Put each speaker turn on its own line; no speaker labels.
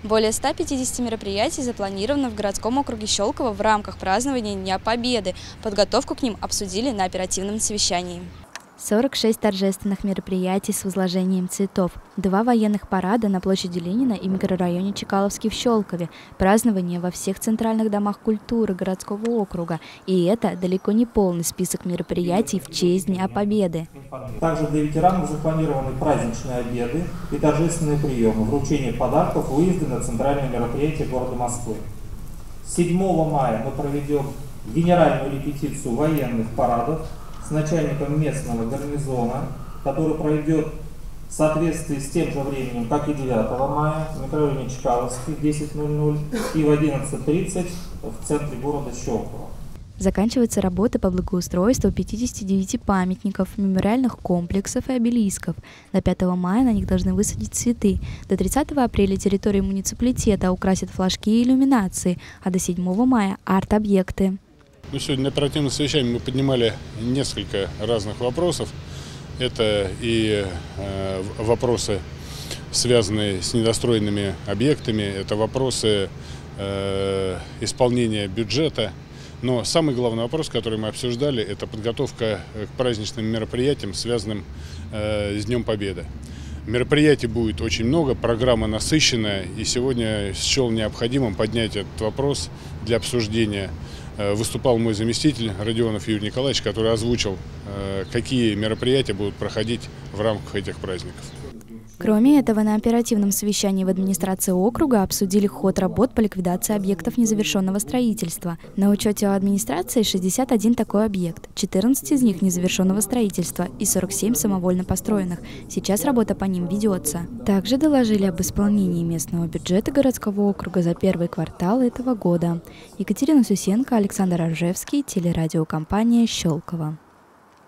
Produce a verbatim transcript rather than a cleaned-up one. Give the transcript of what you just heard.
Более ста пятидесяти мероприятий запланировано в городском округе Щелково в рамках празднования Дня Победы. Подготовку к ним обсудили на оперативном совещании.
сорок шесть торжественных мероприятий с возложением цветов, два военных парада на площади Ленина и микрорайоне Чкаловский в Щелкове, празднование во всех центральных домах культуры городского округа. И это далеко не полный список мероприятий в честь Дня Победы.
Также для ветеранов запланированы праздничные обеды и торжественные приемы, вручение подарков, выезды на центральные мероприятия города Москвы. седьмого мая мы проведем генеральную репетицию военных парадов с начальником местного гарнизона, который пройдет в соответствии с тем же временем, как и девятого мая, в микрорайоне Чкаловский в десять ноль ноль и в одиннадцать тридцать в центре города Щелково.
Заканчиваются работы по благоустройству пятидесяти девяти памятников, мемориальных комплексов и обелисков. До пятого мая на них должны высадить цветы. До тридцатого апреля территории муниципалитета украсят флажки и иллюминации, а до седьмого мая – арт-объекты.
Ну, сегодня на оперативном совещании мы поднимали несколько разных вопросов. Это и э, вопросы, связанные с недостроенными объектами, это вопросы э, исполнения бюджета. Но самый главный вопрос, который мы обсуждали, это подготовка к праздничным мероприятиям, связанным э, с Днем Победы. Мероприятий будет очень много, программа насыщенная, и сегодня счел необходимым поднять этот вопрос для обсуждения. Выступал мой заместитель Родионов Юрий Николаевич, который озвучил, какие мероприятия будут проходить в рамках этих праздников.
Кроме этого, на оперативном совещании в администрации округа обсудили ход работ по ликвидации объектов незавершенного строительства. На учете у администрации шестьдесят один такой объект, четырнадцать из них незавершенного строительства и сорок семь самовольно построенных. Сейчас работа по ним ведется. Также доложили об исполнении местного бюджета городского округа за первый квартал этого года. Екатерина Сусенко, Александр Ржевский, телерадиокомпания «Щелково».